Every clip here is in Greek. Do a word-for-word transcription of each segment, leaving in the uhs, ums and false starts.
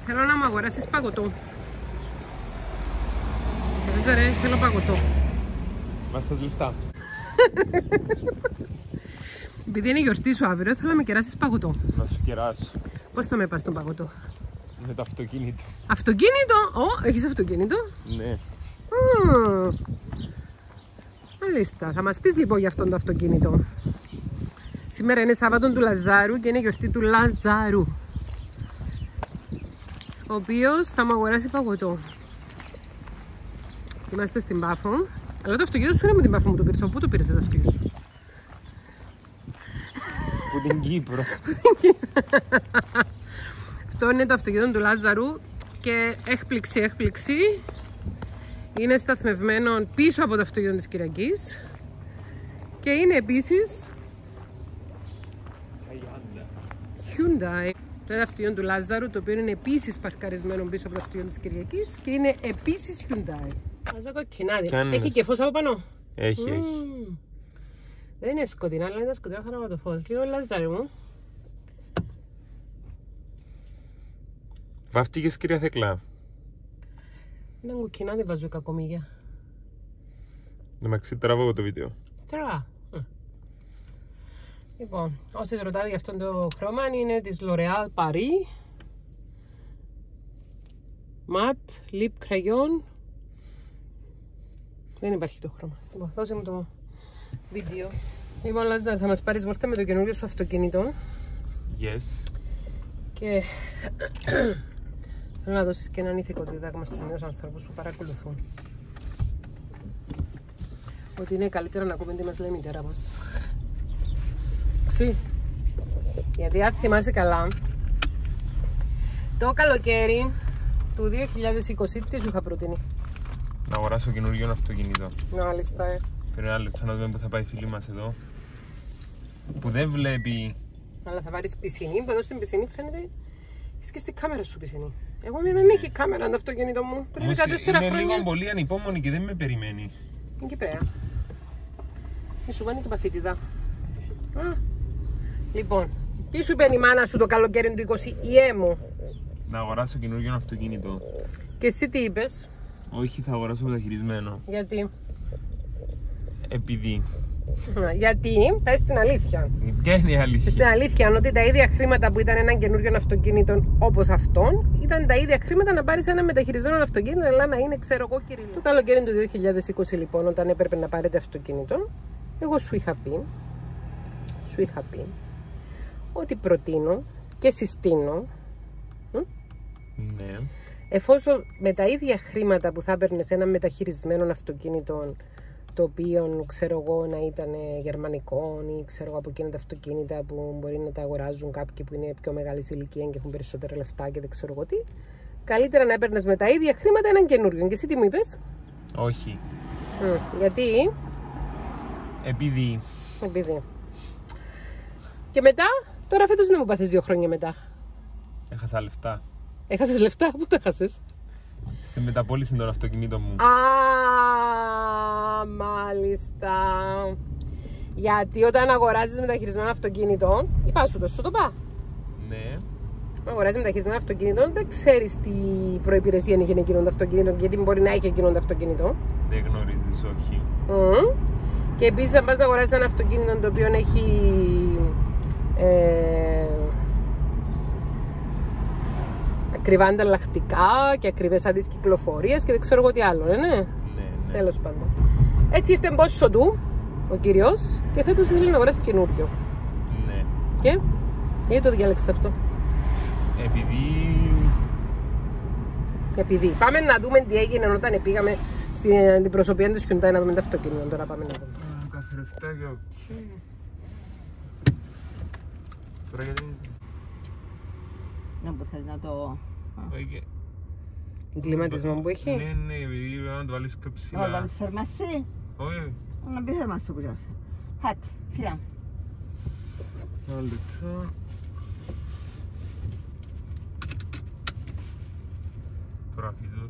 Θέλω να μου αγοράσεις παγωτό. Κάτσε ρε, θέλω παγωτό. Βάστε τα λεφτά. Επειδή είναι η γιορτή σου αύριο, θέλω να με κεράσεις παγωτό. Να σου κεράσω. Πώς θα με πας τον παγωτό? Με το αυτοκίνητο. Αυτοκίνητο! Ω, έχεις αυτοκίνητο? Ναι. Mm. Μάλιστα, θα μας πεις λοιπόν για αυτόν το αυτοκίνητο. Σήμερα είναι Σάββατο του Λαζάρου και είναι γιορτή του Λαζάρου, ο οποίος θα μου αγοράσει παγωτό. Είμαστε στην Πάφο, αλλά το αυτοκίνητο σου είναι με την Πάφο μου το πήρες. Από πού το πήρες το αυτοκίνητο σου? Που την Κύπρο. Αυτό είναι το αυτοκίνητο του Λάζαρου και έκπληξη, έκπληξη. Είναι σταθμευμένο πίσω από το αυτοκίνητο της Κυριακής και είναι επίσης Hyundai. Το είναι αυτοκίνητο του Λάζαρου, το οποίο είναι επίσης παρκαρισμένο πίσω από το αυτοκίνητο της Κυριακής και είναι επίσης Hyundai. Βάζω κοκκινάδι. Έχει και φως από πάνω? Έχει, mm. έχει. Δεν είναι σκοτεινά, αλλά είναι σκοτεινά χαρά το φως. Λίγο Λάζαρου μου. Βαφτήκες κυρία Θεκλά? Είναι κοκκινάδι, βάζω κακομίγια. Να με τραβώ εγώ το βίντεο. Τώρα. Λοιπόν, όσοι ρωτάτε για αυτό το χρώμα είναι της L'Oréal Paris Matte Lip Crayon. Δεν υπάρχει το χρώμα. Λοιπόν, δώσε μου το βίντεο. Λοιπόν, Λάζα, θα μας πάρεις βόλτα με το καινούριο σου αυτοκίνητο. Yes. Και θέλω να δώσεις και έναν ηθικό δίδαγμα στους νέους ανθρώπους που παρακολουθούν. Ότι είναι καλύτερα να ακούμε τι μας λέει η μητέρα μας. Ξύ. Γιατί αν θυμάσαι καλά, το καλοκαίρι του δύο χιλιάδες είκοσι τι σου είχα προτείνει? Να αγοράσω καινούριο αυτοκίνητο. Μάλιστα, ε. Πριν ένα λεπτό να δούμε που θα πάει η φίλη μας εδώ. Που δεν βλέπει. Αλλά θα πάρεις πισινή, που εδώ στην πισινή φαίνεται. Είσαι και στη κάμερα σου πισινή. Εγώ δεν έχει κάμερα το αυτοκίνητο μου. Πριν δεκατέσσερα χρόνια. Είναι λίγο πολύ ανυπόμονη και δεν με περιμένει. Είναι Κυπρέα. Μη σου βάνει και παφίτιδα. Α. Λοιπόν, τι σου είπε η μάνα σου το καλοκαίρι του είκοσι, η έμου? Να αγοράσω καινούριο αυτοκίνητο. Και εσύ τι είπες? Όχι, θα αγοράσω μεταχειρισμένο. Γιατί? Επειδή. Γιατί, πες την αλήθεια. Ποια είναι η αλήθεια? Πες την αλήθεια, ότι τα ίδια χρήματα που ήταν ένα καινούριο αυτοκίνητο όπως αυτόν, ήταν τα ίδια χρήματα να πάρεις ένα μεταχειρισμένο αυτοκίνητο, αλλά να είναι, ξέρω εγώ, κυρίως. Το καλοκαίρι του δύο χιλιάδες είκοσι, λοιπόν, όταν έπρεπε να πάρετε αυτοκίνητο, εγώ σου είχα πει, σου είχα πει, ότι προτείνω και συστήνω. Ναι. Εφόσον με τα ίδια χρήματα που θα έπαιρνες ένα μεταχειρισμένο αυτοκίνητο, το οποίο ξέρω εγώ να ήταν γερμανικό ή ξέρω εγώ από εκείνα τα αυτοκίνητα που μπορεί να τα αγοράζουν κάποιοι που είναι πιο μεγάλη ηλικία και έχουν περισσότερα λεφτά και δεν ξέρω εγώ τι, καλύτερα να έπαιρνες με τα ίδια χρήματα έναν καινούριο. Και εσύ τι μου είπες? Όχι. Mm, γιατί? Επειδή. Επειδή. Και μετά, τώρα φέτος δεν μου πάθεις δύο χρόνια μετά. Έχασα λεφτά. Έχασες λεφτά, πού τα έχασες? Στη μεταπόληση των αυτοκινήτων μου. Α, μάλιστα. Γιατί όταν αγοράζεις μεταχειρισμένο αυτοκίνητο, είπα σου το, σου το πά. Ναι. Όταν αγοράζεις μεταχειρισμένο αυτοκίνητο, δεν ξέρεις τι προϋπηρεσία έχει εκείνο το αυτοκίνητο και γιατί μπορεί να έχει εκείνο το αυτοκίνητο. Δεν γνωρίζεις, όχι. Mm. Και επίσης, αν πας να αγοράσεις ένα αυτοκίνητο το οποίο έχει ε, ακριβά ανταλλακτικά και ακριβές άδειες κυκλοφορίας και δεν ξέρω εγώ τι άλλο, ναι, ναι. Ναι, ναι. Τέλος πάντων. Έτσι ήρθε πόσο του ο κύριος και φέτος ήθελε να αγοράσει καινούριο. Ναι. Και γιατί το διάλεξες αυτό? Επειδή... Επειδή. Πάμε να δούμε τι έγινε όταν πήγαμε στην αντιπροσωπεία της Hyundai να δούμε τα αυτοκίνητα. Τώρα πάμε να δούμε. Καθρεφτάκια, οκ. Τώρα γιατί... Να που θες να το... Εγκληματισμό που έχει. Ναι, ναι, επειδή πρέπει να το βάλεις πιο ψηλά. Να βάλεις θερμασί. Όχι. Να μπει θερμασί που λιώσε. Χάτι, φιά. Ένα λεπτό. Τώρα φύτος.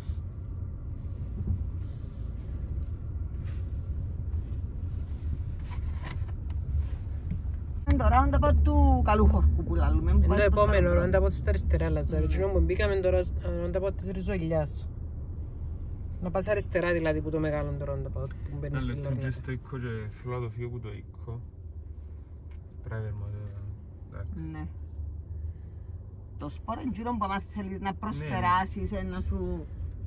το roundabout του Καλούχορκου που λαλούμε. Είναι το επόμενο roundabout στα αριστερά, Λαζάρη. Εκείνο που μπήκαμε τώρα roundabout της Ριζολιάς. Να πας αριστερά δηλαδή που το μεγάλο το roundabout που μπαίνεις στη Λάρνακα. Αλλά στο οίκο και θέλω να το φύγω που το οίκο. Driver mode, εντάξει. Ναι. Το σπόρο είναι γύρω που άμα θέλεις να προσπεράσεις, ε, να σου...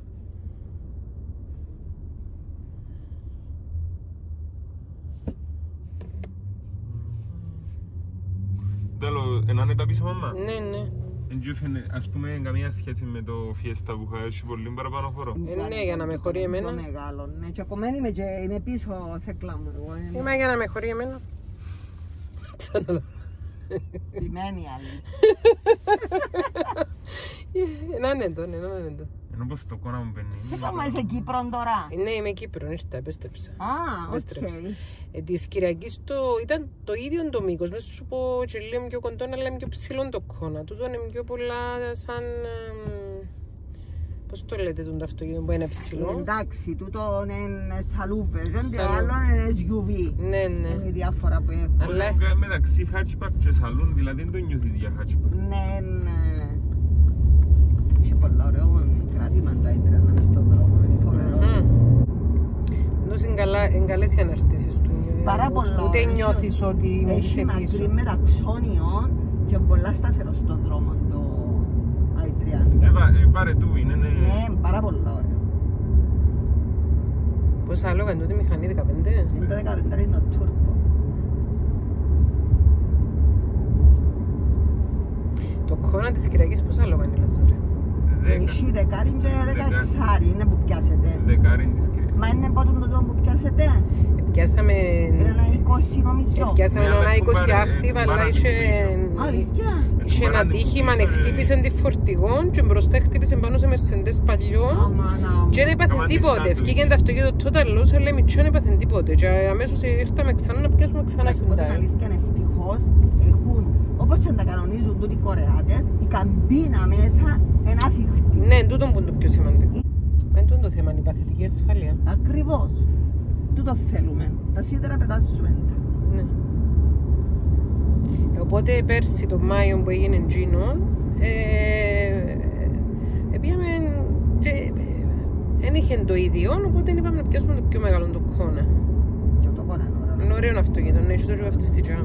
Τέλος, έναν τα πίσω μαμά. Ναι, ναι. Ας πούμε, εν καμία σχέση με το Fiesta που είχα έχει πολύ παραπάνω χώρο. Ε, ναι, για να με χωρεί εμένα. Το μεγάλο, ναι. Και ακόμα είμαι, και είμαι πίσω σε κλάμου. Είμαι για να με χωρεί εμένα. Ξαναλώ. Τιμένη άλλη. Έναν έντον, έναν έντον. Ενώ πως το κόνα μου παίρνει. Τι κάνουμε, είσαι Κύπρο τώρα? Ναι, είμαι Κύπρο, ήρθα, επέστρεψα. Α, Επέστρεψα. οκ. Ε, της Κυριακής το, ήταν το ίδιο το μήκος. Μέσα σου πω και λίγο πιο κοντό, αλλά είναι πιο ψηλό το κόνα. Τούτο είναι πιο πολλά σαν... εμ, πώς το λέτε τον αυτοκίνητο που είναι ψηλό. Εντάξει, τούτο είναι σαλούβες, και το Σαλού. άλλο είναι ες γιου βι. Ναι, ναι. Είναι η διάφορα που έχω. Αλλά- Αλλά μεταξύ hatchback και σαλούν, δηλαδή δεν το νιώθεις για hatchback. Ναι, ναι. Είχε πολλά ωραίο κράτημα τα ίτρα να είναι στον δρόμο, είναι φοβερό. Εντός είναι καλά- είναι καλές οι αναρτήσεις του. Πάρα Ούτε- πολλά Ούτε ωραία. νιώθεις ότι είναι Έχει είσαι πίσω. μακρύ μεταξώνιων και πολλά σταθερό στον δρόμο το άι τριάντα. Και βα- ε, πάρε του, είναι... ναι. Ναι, πάρα πολλά ωραία. Πόσα άλογα είναι τούτη μηχανή, δεκαπέντε. Είναι το δεκαπέντε είναι το τούρπο. Το κόνα της Κυριακής πόσα άλογα είναι, Λαζάρε. Δέκα. Έχει δεκάρι και δεκαεξάρι είναι που πιάσετε. Δεκάριν της κυρίας. Μα είναι πότε το που πιάσετε. Πιάσαμε... Είναι ένα είκοσι νομίζω. Πιάσαμε Ναι, αλλά ένα έχουν είκοσι πάρε- άχτιβα, αλλά πάραν είχε... πίσω. Αλήθεια. Είχε ένα τύχημα, χτύπησε τη φορτηγό και μπροστά χτύπησε πάνω σε Mercedes παλιό. Αμάνα. Και δεν έπαθεν Άμα τίποτε. της Βγήκε το αυτοκίνητο τότε λόγος, αλλά εμείς δεν έπαθεν τίποτε. Και αμέσως ήρθαμε ξανά να πιάσουμε ξανά Να σου πω την Hyundai. αλήθεια, ευτυχώς έχουν, όπως και να τα κανονίζουν τούτοι οι Κορεάτες, η καμπίνα μέσα είναι άθικτη. Ναι, τούτο που είναι το πιο σημαντικό. Μα είναι τούτο το θέμα, είναι η παθητική ασφάλεια. Ακριβώς. Τούτο θέλουμε. Τα σίδερα πετάσουμε τα. Ναι. Ε, Οπότε πέρσι το Μάιο που έγινε Gino, ε, ε, πήγαμε και δεν είχε το ίδιο, οπότε είπαμε να πιάσουμε το πιο μεγάλο το κόνα. Και το κόνα είναι ωραίο. Είναι ωραίο αυτοκίνητο, ναι, έχει το βαφτιστικά.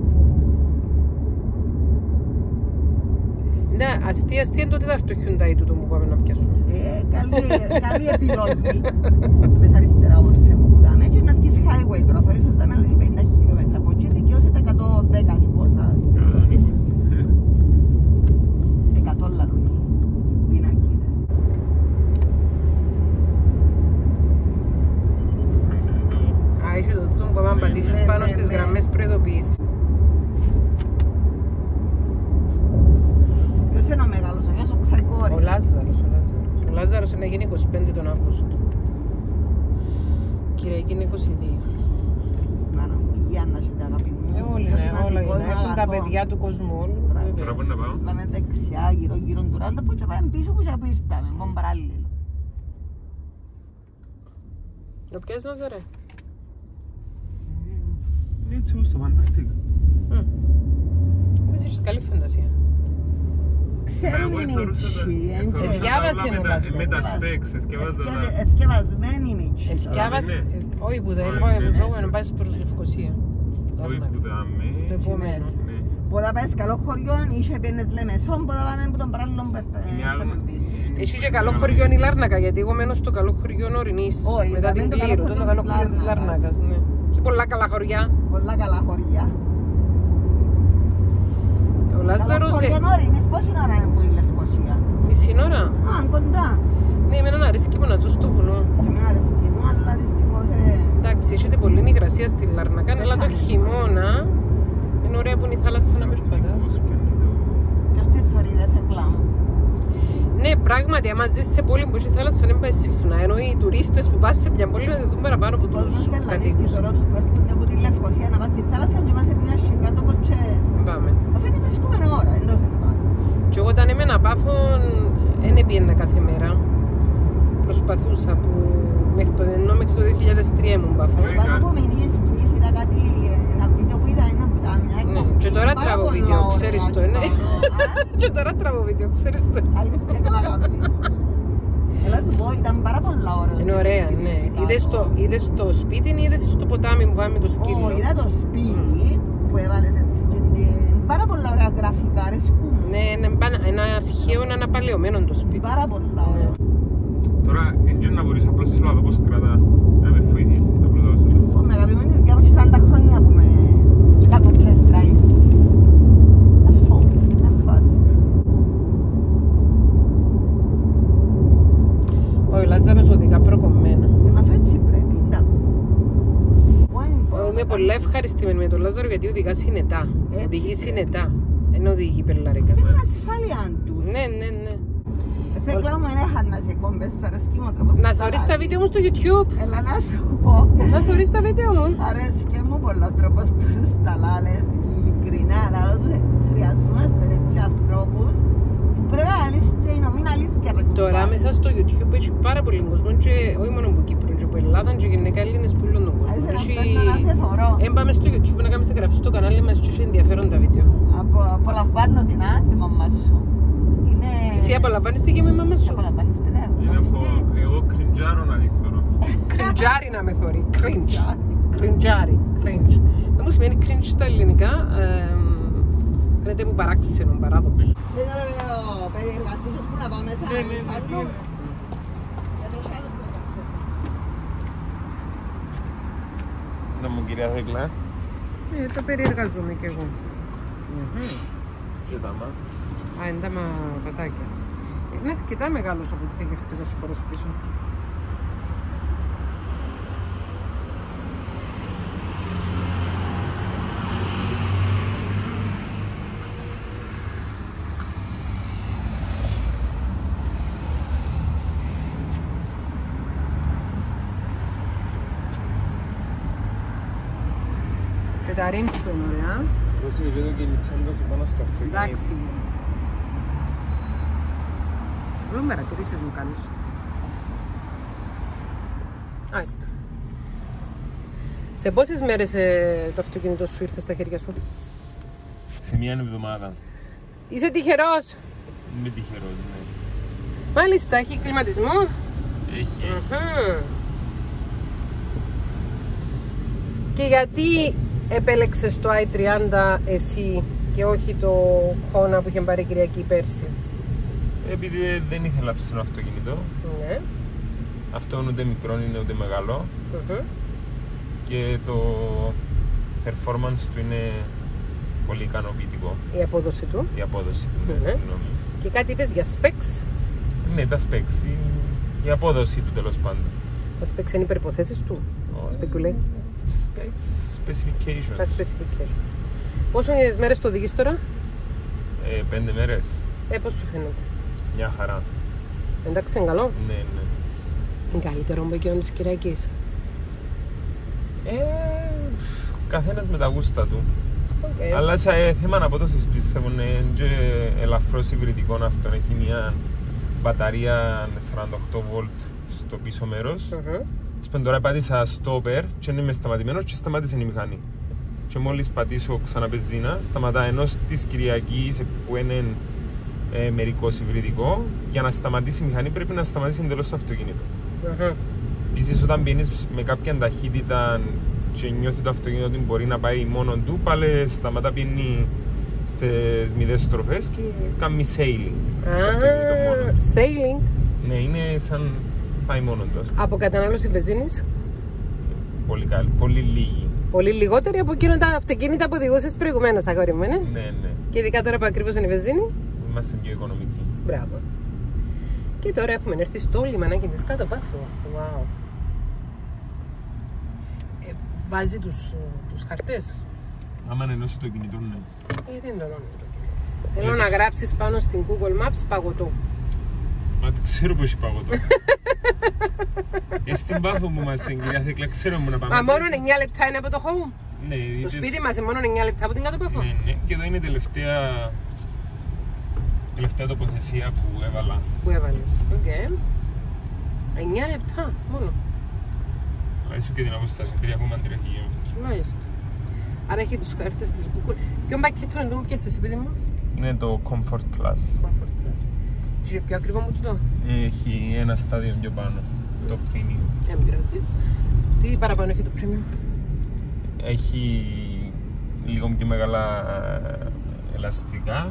Ναι, αστεία, αστεία είναι το τέταρτο Hyundai τούτο που πάμε να πιάσουμε. Ε, καλή, καλή επιλογή. Μες αριστερά όμορφε μου που δάμε και να βγεις highway τώρα. Θωρείς ως δάμε άλλες πενήντα χιλιόμετρα από εκεί δικαιώσε τα εκατόν δέκα σου πόσα. εκατό λαλούν οι πινακίδες. Α, έχει το τούτο που πάμε να πατήσεις ναι, πάνω ναι, στις ναι. γραμμές προειδοποίησης. Ποιος είναι ο μεγάλος, ο γιος ο Ξαϊκόρης. Ο Λάζαρος, ο Λάζαρος. Ο Λάζαρος είναι γίνει είκοσι πέντε τον Αύγουστο. Κυριακή είναι είκοσι δύο. Να να μου, υγεία να έχετε αγάπη μου. Ε, όλοι Πιο είναι, σημαντικό όλα είναι. είναι Έχουν τα αγαθό. παιδιά του κόσμου όλοι. Μπράβο. βέβαια. Τώρα πού να πάω. Πάμε δεξιά, γύρω γύρω του ράντα που και πάμε πίσω που και που ήρθαμε, μόνο παράλληλο. Το πιάσεις, Λάζαρε. Είναι έτσι όπως το φανταστήκα. Δεν έχεις καλή φαντασία. Ξέρουν οι μίτσοι, εν και- Διάβασε ο Λάζαρος. Με τα specs, εθκεύαζα Εθκευε- τα... εθκευασμένοι οι μίτσοι. Εθιάβασε, ναι. ε, όχι που δεν Όχι, είπα, ναι. επρόγραμμα να πάσεις προς Λευκοσία. Όχι που τα με... Το επόμενο. Ναι. Που θα πάει καλό χωριό, είσαι πιένες Λεμεσόν, που θα πάμε που τον παράλληλο Είναι άλλο. μπέρτα. Έχει και καλό χωριό η Λάρνακα, γιατί εγώ μένω στο καλό χωριό Ορεινής. Όχι, Μετά πάμε την το καλό Κλήρου, χωριό το καλό της χωριό της Λάρνακας. Λάρνακας. Ναι. Έχει πολλά καλά χωριά. Πολλά καλά χωριά. Ο Λάζαρος, Καλό ε, χωριό Ορεινής, πόση ώρα είναι που είναι η Λευκοσία. μισή ώρα. Α, κοντά. Ναι, εμένα αρέσκει που να ζω στο βουνό. Και με αρέσκει μου, αλλά δυστυχώς ε, Εντάξει, έχετε πολλή υγρασία στη Λάρνακα, αλλά το χειμώνα είναι ωραία που είναι η θάλασσα να περπατάς. ποιος τη θωρεί ρε θεκλά μου. Ναι, πράγματι, άμα ζεις σε πόλη που έχει θάλασσα δεν πάει συχνά, ενώ οι τουρίστες που πας σε μια πόλη να τη δουν παραπάνω από τους Κόσμος πελανείς κατοίκους. και τώρα τους που έρχονται από τη Λευκοσία να πας στη θάλασσα και είμαστε μια σιγά το κοτσέ. Πάμε. Αφού είναι βρισκόμενη ώρα, εντός είναι πάνω. Και εγώ όταν έμενα Πάφων, δεν πήγαινα κάθε μέρα. Προσπαθούσα που μέχρι το, ενώ μέχρι το δύο χιλιάδες τρία ήμουν Πάφων. Πάνω από Μυρίσκης είδα κάτι, ένα βίντεο που είδα, ένα που ήταν μια Ναι, εκπομπή. Και τώρα τραβώ βίντεο, ξέρεις το, ναι. Και τώρα τραβώ βίντεο, ξέρεις το. Αλήθεια, καλά κάνεις. Έλα σου πω, ήταν πάρα πολλά ωραία. Είναι ωραία, ναι. Είδες το, είδες το σπίτι ή είδες στο ποτάμι που πάμε με το σκύλο? Ω, είδα το σπίτι που έβαλες έτσι και την... πάρα πολλά ωραία γραφικά, αρέσκουν. Ναι, είναι ένα αρχαίο, ένα αναπαλαιωμένο το σπίτι. Πάρα πολλά ωραία. Τώρα, έτσι να μπορείς απλώς θέλω να δω πώς κρατά, να με βοηθήσεις, να απλώς δώσω το. Ω, με αγαπημένη δουλειά μου σαράντα χρόνια που με κάνω test drive. Αφού, αφού. Ο Λάζαρος οδηγά προκομμένα. Μα έτσι πρέπει, εντάξει. Είμαι πολύ ευχαριστημένη με τον Λάζαρο γιατί οδηγά συνετά. Έτσι Οδηγεί πρέπει. συνετά. Ενώ οδηγεί πελαρικα. Και την ασφάλεια του. Ναι, ναι, ναι. Θέλω μου είναι χάνας οι εκπομπές σου, αρέσκει μου ο τρόπος. Να θωρείς τα βίντεο μου στο YouTube. Έλα να σου πω. Να θωρείς τα βίντεο μου. Αρέσκει μου πολλά τρόπος που σου στα λάλες, ειλικρινά, αλλά χρειαζόμαστε έτσι ανθρώπους που πρέπει να είστε η νομίνα αλήθεια. Τώρα μέσα στο YouTube έχει πάρα πολύ κόσμο και όχι μόνο από Κύπρο και από Ελλάδα και γενικά Έλληνες που λένε τον κόσμο. Να σε θωρώ. Εν πάμε στο YouTube να κάνεις εγγραφή στο κανάλι μας και έχει ενδιαφέρον τα βίντεο. Απολαμβάνω την α, τη μαμά σου. Είναι... Εσύ απολαμβάνεις τη και με η μαμά σου. Απολαμβάνεις την α. Είναι φο- εγώ κριντζάρω να δεις τώρα. Κριντζάρι να με θωρεί. Cringe. Κριντζάρι. Cringe. Δεν μου σημαίνει cringe στα ελληνικά. ε, Φαίνεται μου παράξενο, παράδοξο. Θέλω να περιεργαστείς ώσπου να πάμε σε Ναι, ναι, ναι, άλλους. ναι. Γιατί έχει άλλους που έκαναν. Να μου κυρία Θέκλα. Ε, το περιεργαζόμαι κι εγώ. Και τα μας. Α, είναι τα μα- πατάκια. Είναι αρκετά μεγάλος από ό,τι θα γευτεί τόσο χώρος πίσω. Και τα rimstone, ωραία. Δώσε και το κινητσάντος πάνω στο αυτοκίνητο. Εντάξει. Όλο παρατηρήσεις μου κάνεις. Άιστα. Σε πόσες μέρες ε, το αυτοκίνητο σου ήρθε στα χέρια σου? Σε μια εβδομάδα. Είσαι τυχερός. Είμαι τυχερός, ναι. Μάλιστα, έχει κλιματισμό. Έχει. Μμμ. Και γιατί επέλεξες το άι τριάντα εσύ και όχι το Honda που είχε πάρει η Κυριακή πέρσι? Επειδή δεν ήθελα ψηλό αυτοκίνητο. Ναι. Αυτό ούτε μικρό είναι ούτε μεγάλο. Μμμ. Και το performance του είναι πολύ ικανοποιητικό. Η απόδοση του. Η απόδοση του, ναι, Ναι. συγγνώμη. Και κάτι είπες για specs. Ναι, τα specs. η- Η απόδοση του τέλος πάντων. Τα specs είναι οι περιποθέσεις του. Όχι. Speculate. Specs, specifications. Τα specifications. Πόσες μέρες το οδηγείς τώρα? Ε, πέντε μέρες. Ε, πώς σου φαίνεται? Μια χαρά. Εντάξει, είναι καλό. Ναι, ναι. Είναι καλύτερο από εκείνον της Κυριακής. Ε, καθένας με τα γούστα του. Okay. Αλλά σε ε, θέμα απόδοσης πιστεύω είναι και ελαφρώς υβριδικό αυτό. Έχει μια μπαταρία σαράντα οκτώ βολτ στο πίσω μέρος. Mm-hmm. Σπεν τώρα πάτησα stopper και είμαι σταματημένος και σταμάτησε η μηχανή. Και μόλις πατήσω ξανά πεζίνα, σταματά, ενώ της Κυριακής που είναι ε, μερικώς υβριδικό, για να σταματήσει η μηχανή πρέπει να σταματήσει εντελώς το αυτοκίνητο. Mm-hmm. Επίσης όταν μπαίνεις με κάποια ταχύτητα και νιώθει το αυτοκίνητο ότι μπορεί να πάει μόνο του, πάλι σταματά, πίνει στις μηδές στροφές και κάνει sailing. Το αυτοκίνητο μόνο Ah, του. sailing. Ναι, είναι σαν πάει μόνο του, ας πούμε. Από κατανάλωση βενζίνης. Πολύ καλή, πολύ λίγη. Πολύ λιγότερη από εκείνα τα αυτοκίνητα που οδηγούσες προηγουμένως, αγόρι μου, ναι. Ναι, ναι. Και ειδικά τώρα που ακριβώς είναι η βενζίνη. Είμαστε πιο οικονομικοί. Μπράβο. Και τώρα έχουμε έρθει στο λιμανάκι της κάτω Πάφο. Wow. Ε, βάζει τους, ε, τους χαρτές. Άμα ενώσει το κινητό, ναι. Ε, δεν το νόμιζα. Θέλω να γράψεις πάνω στην Google Maps παγωτό. Μα το ξέρω πως έχει παγωτό. Ε, στην Πάφο που είμαστε, κυρία Θέκλα, ξέρω μου να πάμε. Μα μόνο εννιά λεπτά είναι από το home. Ναι, Το είδες- σπίτι μας είναι μόνο εννιά λεπτά από την κάτω Πάφο. Ναι, ναι. Και εδώ είναι η τελευταία... τελευταία τοποθεσία που έβαλα. Που έβαλες. Οκ. εννιά λεπτά μόνο. Ίσως και την αποστάση, τρία κόμμα τρία χιλιόμετρα. Μάλιστα. Άρα έχει τους χάρτες της Google. Ποιο πακέτο είναι το μου πιάσεις, παιδί μου? Είναι το Comfort Plus. Comfort Plus. Και πιο ακριβό μου τούτο. Έχει ένα στάδιο πιο πάνω. Το Premium. Δεν πειράζει. Τι παραπάνω έχει το Premium? Έχει λίγο πιο μεγάλα ελαστικά.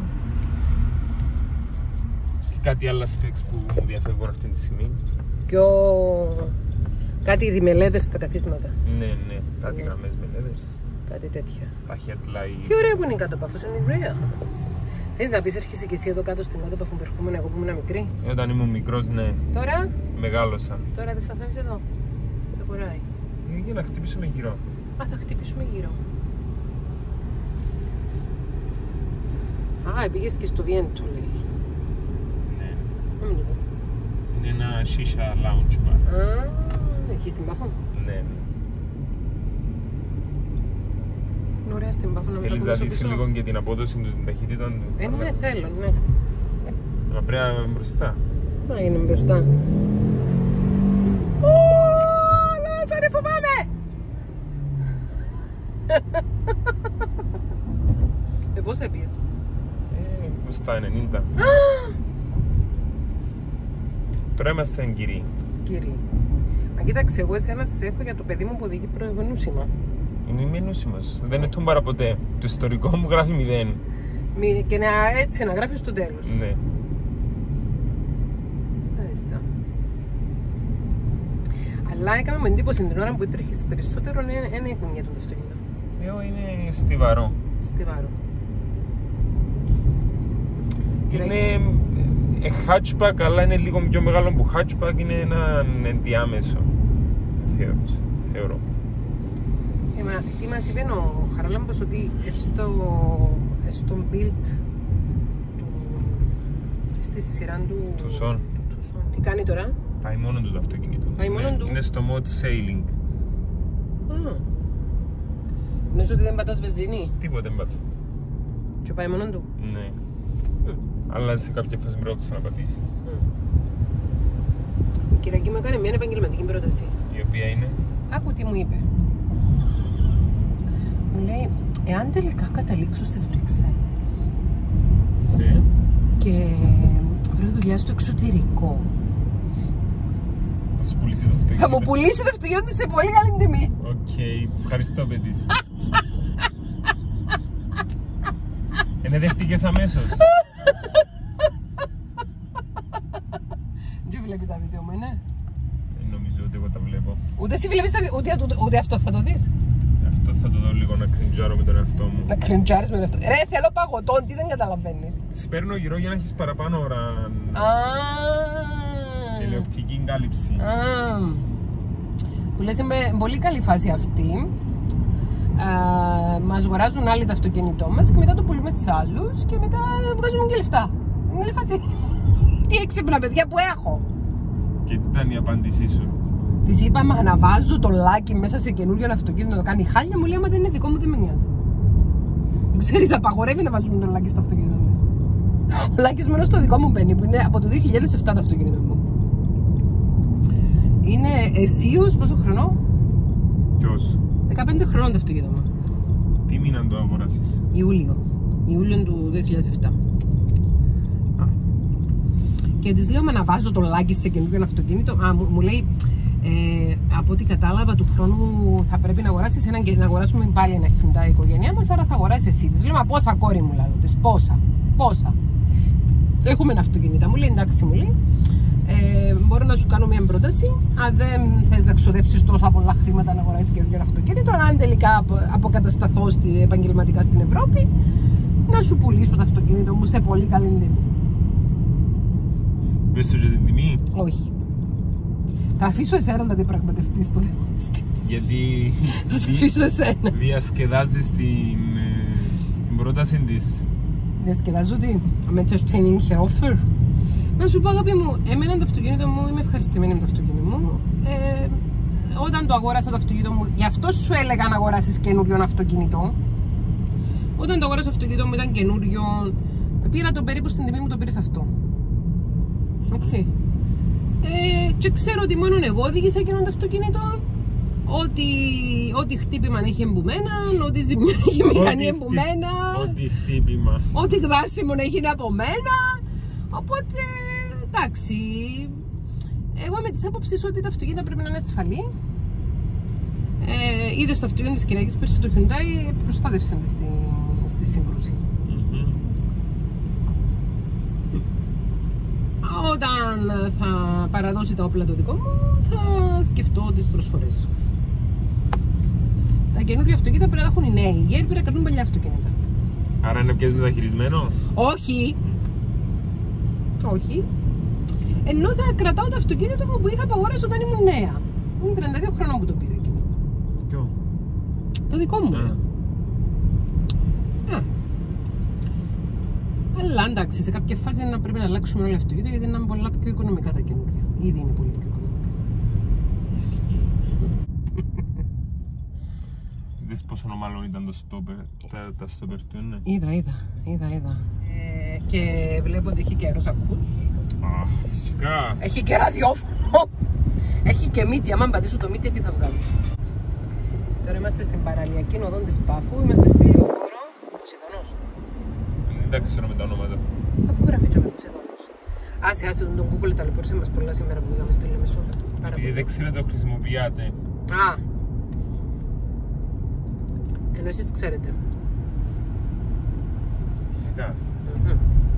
Και κάτι άλλα specs που μου διαφεύγουν αυτή τη στιγμή. Πιο... κάτι διμελέδερ στα καθίσματα. Ναι, ναι. Κάτι γραμμές με leathers. Κάτι τέτοια. Τα headlight. Τι ωραία που είναι η κάτω πάφος, είναι ωραία. Θες να πεις έρχεσαι και εσύ εδώ κάτω στην κάτω πάφο που ερχόμουν εγώ που ήμουν μικρή? Ε, όταν ήμουν μικρός, ναι. Τώρα, Μεγάλωσα. τώρα δεν σταθμεύεις εδώ. Σε χωράει. Ε, για να χτυπήσουμε γύρω. Α, θα χτυπήσουμε γύρω. Α, πήγες και στο Βιέντο, λέει. Ναι. Να μην το δω. Είναι ένα shisha lounge bar. Α, έχεις την πάφο? Ναι, ναι. Είναι ωραία στην πάφο να μην Θέλεις τα να ακούσω δεις πίσω. λίγο για την απόδοση του, την ταχύτητα του? Ε, ναι, θέλω, ναι. Μα πρέπει να είμαι μπροστά. Να είναι μπροστά. Ω, Λάζαρε, φοβάμαι! Ε, πώς έπιες? Ε, μπροστά ενενήντα. Τώρα είμαστε εγκυροί. Κύριε. Μα κοίταξε, εγώ εσένα σε έχω για το παιδί μου που οδηγεί προηγονούσιμα. Είναι ημινούσιμος. Δεν είναι τούμπαρα ποτέ. Το ιστορικό μου γράφει μηδέν. Μη- Και να, έτσι να γράφει στο τέλος. Ναι. Μάλιστα. Αλλά έκαμε με εντύπωση την ώρα που τρέχεις περισσότερο, είναι η κουνιά του το αυτοκίνητο. Εγώ είναι στιβαρό. Στιβάρο. Είναι ε, hatchback, αλλά είναι λίγο πιο μεγάλο που hatchback. Είναι ένα ενδιάμεσο. Θεωρώ. Θεωρώ. Ε, μα, τι μας είπε ο Χαράλαμπος ότι στο, στον build του, στη σειρά του... Του Σον. του Σον. Τι κάνει τώρα? Πάει μόνο του το αυτοκίνητο. Πάει μόνο είναι, του. είναι στο mode sailing. Α. Νομίζω ότι δεν πατάς βενζίνη Τίποτε μπάτω. και πάει μόνο του. Ναι. Μμ. Αλλά σε κάποια φάση πρέπει να ξαναπατήσεις. Μμ. Η Κυριακή μου έκανε μια επαγγελματική πρόταση. Η οποία είναι. Άκου τι μου είπε. Μου λέει, εάν τελικά καταλήξω στις Βρυξέλλες Ναι. και βρω δουλειά στο εξωτερικό, Θα σου πουλήσει το αυτοκίνητο. θα μου πουλήσει το αυτοκίνητο της σε πολύ καλή τιμή. Οκ, ευχαριστώ παιδίς. Είναι δέχτηκες αμέσως. Δεν βλέπει τα βίντεο μου, είναι. Δεν νομίζω ότι εγώ τα βλέπω. Ούτε εσύ βλέπεις, τα- ούτε, ούτε, ούτε αυτό θα το δεις. Αυτό θα το δω λίγο να κριντζάρω με τον εαυτό μου. Να κριντζάρεις με αυτό. Ρε, θέλω παγωτό, τι δεν καταλαβαίνεις. Σε παίρνω γύρω για να έχεις παραπάνω ώρα. Α. Τηλεοπτική κάλυψη. Α. Που λες είμαι πολύ καλή φάση αυτή. Α, μας αγοράζουν άλλοι το αυτοκίνητό μας και μετά το πουλούμε σε άλλους και μετά βγάζουμε και λεφτά. Είναι καλή φάση. Τι έξυπνα παιδιά που έχω. Και τι ήταν η απάντησή σου? Της είπαμε αναβάζω το λάκι μέσα σε καινούριο αυτοκίνητο να το κάνει χάλια, μου λέει άμα δεν είναι δικό μου δεν με νοιάζει. Ξέρεις, απαγορεύει να βάζουμε το λάκι στο αυτοκίνητο μας. Ο Λάκης μένω στο δικό μου μπαίνει που είναι από το δύο χιλιάδες επτά το αυτοκίνητο μου. Είναι αισίως πόσο χρονό? Ποιος? δεκαπέντε χρονών το αυτοκίνητο μου. Τι μήνα το αγοράσεις? Ιούλιο. Ιούλιο του δύο χιλιάδες επτά. Α. Και της λέω μα να βάζω το λάκι σε καινούργιο αυτοκίνητο. Α, μου, μου λέει ε, από ό,τι κατάλαβα του χρόνου θα πρέπει να αγοράσεις έναν και να αγοράσουμε πάλι ένα Hyundai η οικογένειά μας, άρα θα αγοράσεις εσύ. Της λέω μα πόσα κόρη μου λέω της, πόσα, πόσα. Έχουμε ένα αυτοκίνητο, μου λέει εντάξει μου λέει. Ε, μπορώ να σου κάνω μια πρόταση. Αν δεν θες να ξοδέψεις τόσα πολλά χρήματα να αγοράσεις καινούργιο αυτοκίνητο, αν τελικά απο- αποκατασταθώ στη, επαγγελματικά στην Ευρώπη, να σου πουλήσω το αυτοκίνητο μου σε πολύ καλή τιμή. Πες του για την τιμή? Όχι. Θα αφήσω εσένα να διαπραγματευτείς το θέμα. Γιατί Θα σε δι- αφήσω εσένα. διασκεδάζεις την, ε, την πρόταση της. Διασκεδάζω ότι I'm entertaining her offer. Να σου πω αγάπη μου, εμένα το αυτοκίνητο μου, είμαι ευχαριστημένη με το αυτοκίνητο μου. Ε, όταν το αγόρασα το αυτοκίνητο μου, γι' αυτό σου έλεγα να αγοράσεις καινούριο αυτοκίνητο. Όταν το αγόρασα το αυτοκίνητο μου ήταν καινούριο, πήρα το περίπου στην τιμή μου το πήρες αυτό. Εντάξει. Ε, και ξέρω ότι μόνο εγώ οδήγησα εκείνο το αυτοκίνητο Ό,τι, ό,τι χτύπημα έχει εμπούμενα, ό,τι ζημιά έχει μηχανή εμπούμενα, ό,τι χτύπημα, ό,τι γδάσιμο έχει από μένα. Οπότε, εντάξει, εγώ είμαι της άποψης ότι τα αυτοκίνητα πρέπει να είναι ασφαλή. Ε, είδες το αυτοκίνητο της Κυριακής πέρσι το Hyundai, προστάτευσε στη, στη σύγκρουση. Mm-hmm. Όταν θα παραδώσει τα όπλα το δικό μου, θα σκεφτώ τις προσφορές. Τα καινούργια αυτοκίνητα πρέπει να έχουν οι νέοι, οι γέροι πρέπει να κάνουν παλιά αυτοκίνητα. Άρα είναι πιες μεταχειρισμένο? Όχι. Όχι. Ενώ θα κρατάω το αυτοκίνητο μου που είχα απαγόρευση όταν ήμουν νέα. Ήμουν τριάντα δύο χρονών που το πήρα εκείνο. Ποιο? Το δικό μου. Α. Α. Αλλά εντάξει, σε κάποια φάση να πρέπει να αλλάξουμε όλο αυτοκίνητο γιατί είναι πολλά πιο οικονομικά τα καινούργια. Ήδη είναι πολύ πιο οικονομικά. Είδες πόσο μάλλον ήταν το στόπερ, τα, τα στόπερ του είναι? Είδα, είδα, είδα, είδα. Ε, και βλέπω ότι έχει και αεροσακούς. Α, φυσικά. Έχει και ραδιόφωνο. Έχει και μύτη, άμα πατήσω το μύτη τι θα βγάλω. Τώρα είμαστε στην παραλιακή οδό της Πάφου, είμαστε στη Λεωφόρο, Ποσειδωνός. Δεν τα ξέρω με τα ονόματα. Αφού γράφει και με Ποσειδωνός. Άσε, άσε τον Google ταλαιπώρησε μας πολλά σήμερα που πήγαμε στη Λεμεσό. Επειδή δεν ξέρετε το χρησιμοποιάτε. Α. Ενώ εσείς ξέρετε. Φυσικά. Mm-hmm.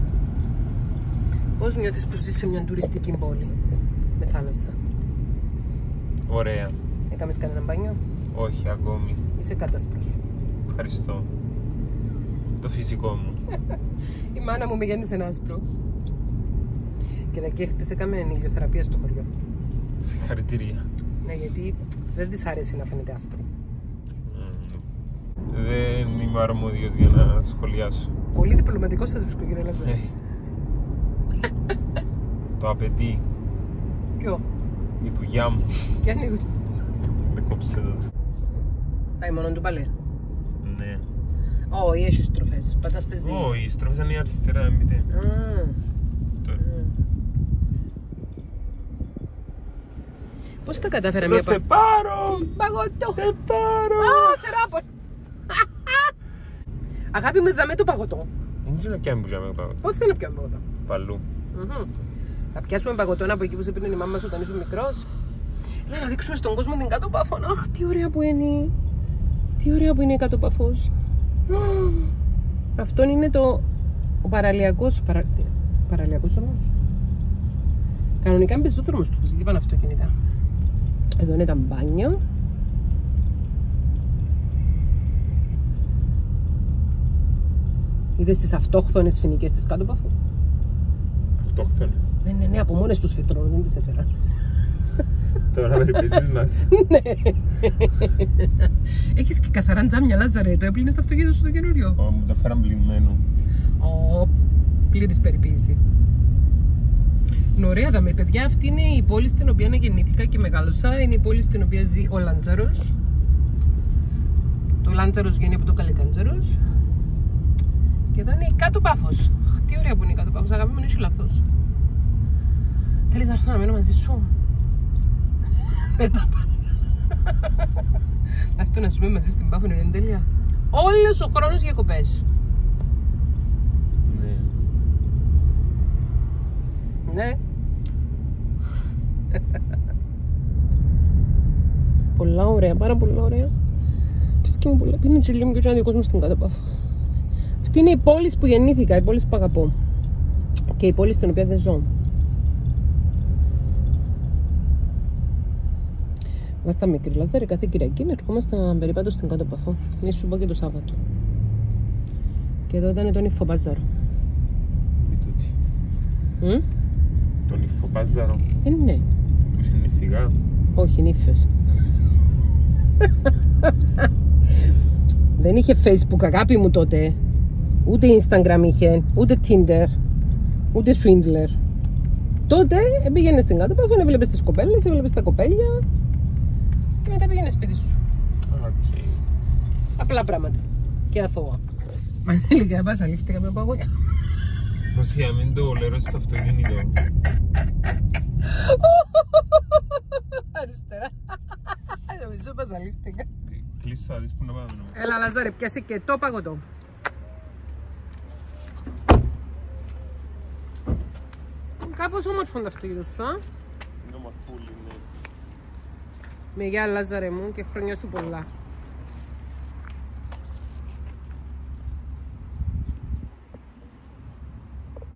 Πώς νιώθεις που ζεις σε μια τουριστική πόλη με θάλασσα? Ωραία. Έκαμες κανένα μπάνιο? Όχι, ακόμη. Είσαι κάτασπρος. Ευχαριστώ. Το φυσικό μου. Η μάνα μου με γέννησε ένα άσπρο. Και τα χτες έκαμε ηλιοθεραπεία στο χωριό. Συγχαρητήρια. Ναι, γιατί δεν της άρεσε να φαίνεται άσπρο. Δεν είμαι αρμόδιος για να σχολιάσω. Πολύ διπλωματικό σας βρίσκω, κύριε Λαζάρη. Ε. Το απαιτεί. Ποιο? Η δουλειά μου. Ποια είναι η δουλειά σου? Με κόψε εδώ. Πάει μόνο του παλέ. Ναι. Όχι, έχει στροφές. Πατάς πεζί. Όχι, οι στροφές είναι αριστερά, μήτε. Πώς τα κατάφερα μια πα... πάρω! Παγωτό! Σε πάρω! Α, θεράπο! Αγάπη μου, είδαμε το παγωτό. Δεν ξέρω ποια είναι που πιάμε παγωτό. Πώς θέλω να πιάμε παγωτό? Παλού. Θα πιάσουμε παγωτό από εκεί που σε πήρε η μάμα σου όταν ήσουν μικρός. Λέει να δείξουμε στον κόσμο την κάτω Πάφο. Αχ, τι ωραία που είναι. Τι ωραία που είναι η κάτω Πάφος. Αυτό είναι το ο παραλιακός παρα... παραλιακός δρόμος. Κανονικά είναι πεζόδρομος του, γιατί πάνε αυτοκίνητα. Εδώ είναι τα μπάνια. Είδες τις αυτόχθονες φοινικές της κάτω Πάφου? Αυτόχθονες. Ναι, ναι, ναι, από μόνες τους φυτρώνουν, δεν τις έφεραν. Τώρα περιπέζεις μας. Ναι. Έχεις και καθαρά τζάμια, Λάζαρε. Το έπλυνες στο αυτοκίνητο σου το καινούριο? Ω, μου τα φέραν πλυνμένο. Ω, πλήρης περιποίηση. Είναι ωραία δάμε, παιδιά. Αυτή είναι η πόλη στην οποία γεννήθηκα και μεγάλωσα. Είναι η πόλη στην οποία ζει ο Λάντζαρος. Το Λάντζαρος βγαίνει από το Καλικάντζαρος. Και εδώ είναι η κάτω Πάφος. Τι ωραία που είναι η κάτω Πάφος. Αγάπη μου, είσαι λάθος. Θέλεις να έρθω να μένω μαζί σου? Δεν τα πάντα. Αυτό να ζούμε μαζί στην Πάφο είναι τέλεια. Όλος ο χρόνος διακοπές. Ναι. Ναι. Πολλά ωραία, πάρα πολλά ωραία. Φυσικά πολλά. Πίνει και λίγο και ένα δικό μου στην κάτω Πάφο. Αυτή είναι η πόλη που γεννήθηκα, η πόλη που αγαπώ. Και η πόλη στην οποία δεν ζω. Είμαστε μικροί, Λάζαρη, κάθε Κυριακή ερχόμαστε περίπατο στην κάτω Παφό. Μη σου πω και το Σάββατο. Και εδώ ήταν το νυφοπάζαρο. Τι τούτη. Mm? Το νυφοπάζαρο. Ε, ναι. Που είσαι νυφηγά. Όχι, νύφες. Δεν είχε Facebook, αγάπη μου τότε. Ούτε Instagram είχε, ούτε Tinder, ούτε Swindler. Τότε πήγαινε στην κάτω Παφό, έβλεπες τις κοπέλες, έβλεπες τα κοπέλια. Και μετά πήγαινε σπίτι σου. Okay. Απλά πράγματα. Και αθώα. Μα θέλει και να πας αλήφθηκα με παγωτό. Πώς για μην το λερώ στο αυτοκίνητο. Αριστερά. Νομίζω πας Έλα Λαζάρε, πιάσε και το παγωτό. Κάπως όμορφο το αυτοκίνητο σου, α? Είναι ομορφούλη, ναι. Με γεια Λάζαρε μου και χρόνια σου πολλά.